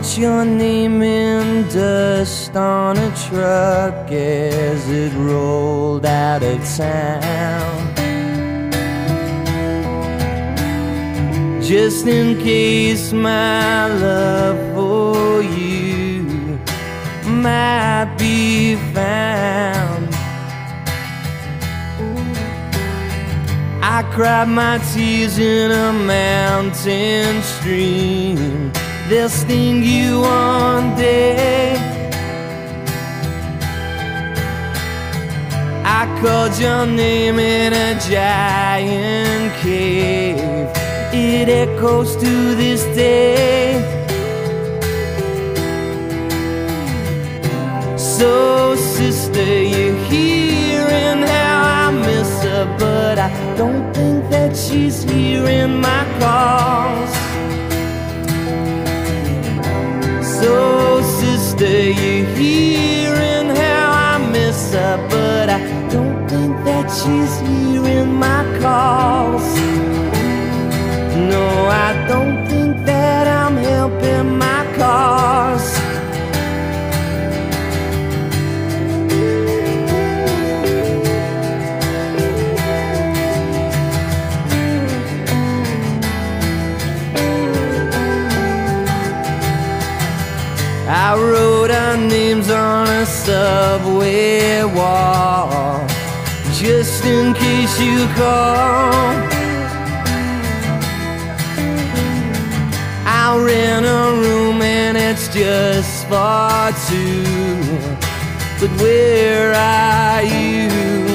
wrote your name in dust on a truck as it rolled out of town, just in case my love for you might be found. I cried my tears in a mountain stream. They'll sting you one day. I called your name in a giant cave. It echoes to this day. So sister, you're hearing how I miss her, but I don't think that she's hearing my calls. So sister, you're hearing how I miss her, but I don't think that she's hearing my calls. No, I don't think that I'm helping my cause. I wrote our names on a subway wall, just in case you call. I rent a room and it's just for two, but where are you?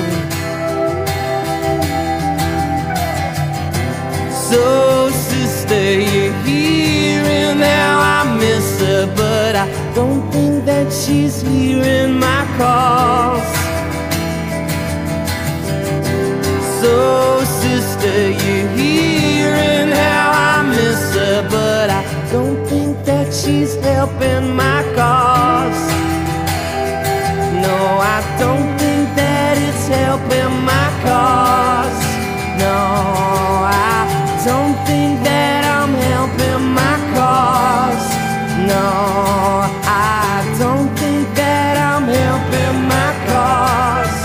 So sister, you're hearing how I miss her, but I don't think that she's hearing my calls. So sister, you're hearing how I miss her, but I don't think that she's helping my cause. No, I don't think that it's helping my cause. No, I don't think that I'm helping my cause. No, I don't think that I'm helping my cause.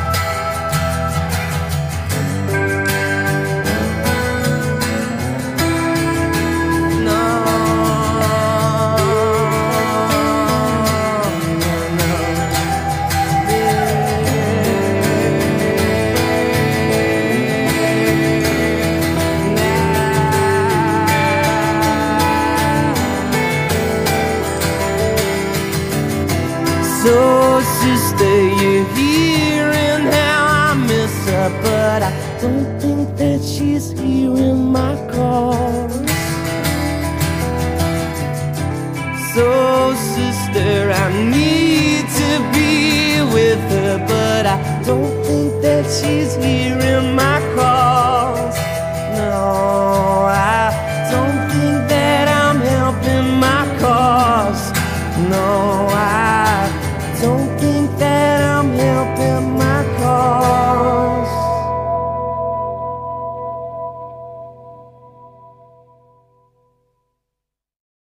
No, so sister, you're hearing how I miss her, but I don't think that she's hearing my calls. So sister, I need to be with her, but I don't think that she's hearing my calls.